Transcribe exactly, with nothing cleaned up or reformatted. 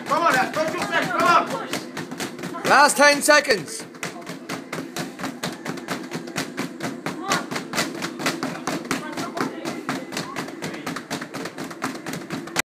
Come on, Ash. Focus, Ash. Come on. Last ten seconds.